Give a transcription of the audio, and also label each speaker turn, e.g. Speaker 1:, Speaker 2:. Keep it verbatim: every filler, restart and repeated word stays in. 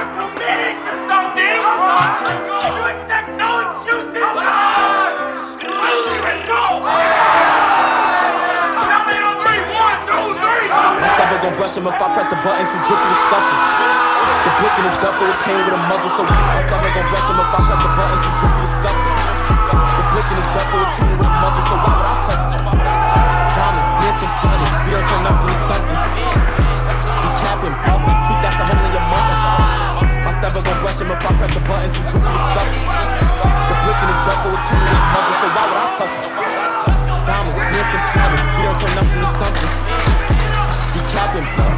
Speaker 1: you're committed to something, you accept no excuses. Let's go. Tell me on three, one, two, three.
Speaker 2: My stepper gon' brush him if I press the button, too drippy to scuffle. The blick in the duffel, it came with a muzzle, so my stepper gon' brush him if I press the button, too drippy to scuffle. The blick in the duffel, it came with a muzzle, so why would I touch it? Diamonds dancing funny, we don't turn up into something. Be capping, bluffing, tweet, that's a hole in your mouth. My stepper gon' brush him if I press the button, too drippy to scuffle. The blick in the duffel, it came with a muzzle, so why would I touch it? Diamonds dancing funny, we don't turn up into something. Be capping, bluffing.